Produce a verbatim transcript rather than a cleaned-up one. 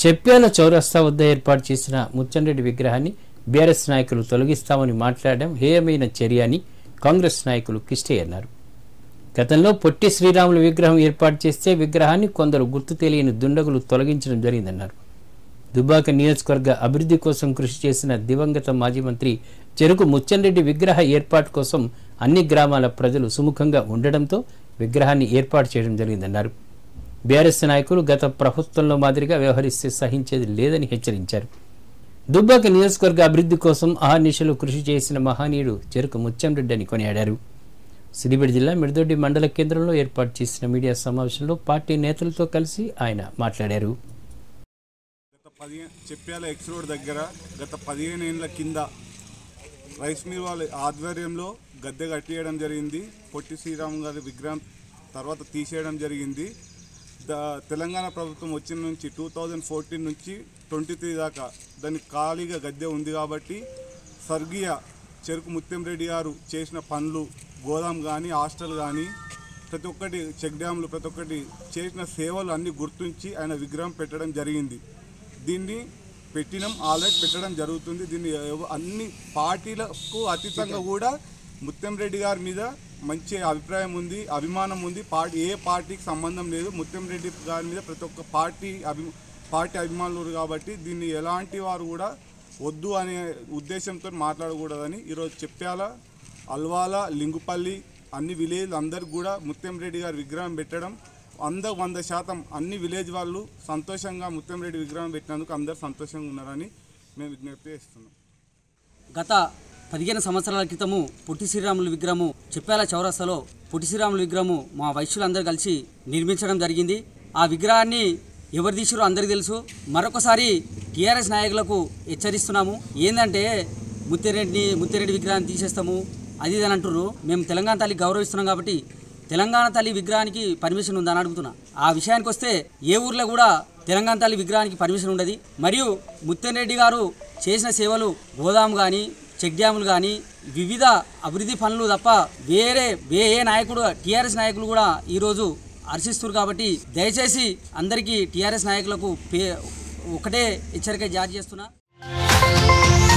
చెప్పేల చౌరస్తా వద్ద ఏర్పాటు చేసిన ముత్తంరెడ్డి విగ్రహాన్ని బీఆర్ఎస్ నాయకులు తొలగిస్తామని మాట్లాడడం హేయమైన చర్య అని కాంగ్రెస్ నాయకులు కిష్టయ్య అన్నారు. గతంలో పొట్టి శ్రీరాములు విగ్రహం ఏర్పాటు చేస్తే విగ్రహాన్ని కొందరు గుర్తు తెలియని దుండగులు తొలగించడం జరిగిందన్నారు. దుబ్బాక నియోజకవర్గ అభివృద్ధి కోసం కృషి చేసిన దివంగత మాజీ మంత్రి చెరుకు ముత్తంరెడ్డి విగ్రహ ఏర్పాటు కోసం అన్ని గ్రామాల ప్రజలు సుముఖంగా ఉండడంతో విగ్రహాన్ని ఏర్పాటు చేయడం జరిగిందన్నారు. బీఆర్ఎస్ నాయకులు గత ప్రభుత్వంలో మాదిరిగా వ్యవహరిస్తే సహించేది లేదని హెచ్చరించారు. దుబ్బాక నియోజకవర్గ అభివృద్ధి కోసం అహర్నిశలు కృషి చేసిన మహనీయుడు చెరుకు ముత్తంరెడ్డి అని కొనియాడారు. సిద్దిపేట జిల్లా మిడిదొడ్డి మండల కేంద్రంలో ఏర్పాటు చేసిన మీడియా సమావేశంలో పార్టీ నేతలతో కలిసి ఆయన మాట్లాడారు. చెప్పాల ఎక్స్ రోడ్ దగ్గర గత పదిహేను ఏళ్ల కింద రైస్ మిల్ వాళ్ళ ఆధ్వర్యంలో గద్దె కట్టేయడం జరిగింది. పొట్టి శ్రీరామ్ గారి విగ్రహం తర్వాత తీసేయడం జరిగింది. తెలంగాణ ప్రభుత్వం వచ్చిన నుంచి టూ థౌజండ్ ఫోర్టీన్ నుంచి ట్వంటీ త్రీ దాకా దానికి ఖాళీగా గద్దె ఉంది కాబట్టి స్వర్గీయ చెరుకు ముత్తంరెడ్డి గారు చేసిన పనులు, గోదాం కానీ హాస్టల్ కానీ ప్రతి ఒక్కటి చెక్ డ్యామ్లు ప్రతి ఒక్కటి చేసిన సేవలు అన్నీ గుర్తించి ఆయన విగ్రహం పెట్టడం జరిగింది. దీన్ని పెట్టినం ఆల్రెడీ పెట్టడం జరుగుతుంది. దీన్ని అన్ని పార్టీలకు అతీతంగా కూడా ముత్తంరెడ్డి గారి మీద మంచి అభిప్రాయం ఉంది, అభిమానం ఉంది. పార్టీ ఏ పార్టీకి సంబంధం లేదు, ముత్తంరెడ్డి గారి మీద ప్రతి ఒక్క పార్టీ అభి పార్టీ అభిమానులు కాబట్టి దీన్ని ఎలాంటి వారు కూడా వద్దు అనే ఉద్దేశంతో మాట్లాడకూడదని ఈరోజు చెప్పాల, అల్వాల, లింగుపల్లి అన్ని విలేజ్ అందరికి కూడా ముత్తంరెడ్డి గారి విగ్రహం పెట్టడం వంద వంద శాతం అన్ని విలేజ్ వాళ్ళు సంతోషంగా ముత్తంరెడ్డి విగ్రహం పెట్టినందుకు అందరు సంతోషంగా ఉన్నారని మేము విజ్ఞప్తి చేస్తున్నాం. గత పదిహేను సంవత్సరాల క్రితము పొట్టి శ్రీరాములు విగ్రహము చెప్పాల చౌరస్తాలో పొట్టి శ్రీరాములు విగ్రహము మా వైశ్యులందరూ కలిసి నిర్మించడం జరిగింది. ఆ విగ్రహాన్ని ఎవరు తీసిరో అందరికీ తెలుసు. మరొకసారి టీఆర్ఎస్ నాయకులకు హెచ్చరిస్తున్నాము, ఏంటంటే ముత్తిరెడ్డి ముత్తిరెడ్డి విగ్రహాన్ని తీసేస్తాము అది ఇది అని అంటున్నారు. మేము తెలంగాణ తల్లి గౌరవిస్తున్నాం కాబట్టి తెలంగాణ తల్లి విగ్రహానికి పర్మిషన్ ఉందని అడుగుతున్నా. ఆ విషయానికి వస్తే ఏ ఊర్లో కూడా తెలంగాణ తల్లి విగ్రహానికి పర్మిషన్ ఉండదు. మరియు ముత్తంరెడ్డి గారు చేసిన సేవలు గోదాం కానీ చెక్ డ్యాములు కానీ వివిధ అభివృద్ధి పనులు తప్ప వేరే ఏ నాయకుడు టీఆర్ఎస్ నాయకులు కూడా ఈరోజు హర్షిస్తున్నారు. కాబట్టి దయచేసి అందరికీ టీఆర్ఎస్ నాయకులకు ఒకటే హెచ్చరిక జారీ చేస్తున్నా.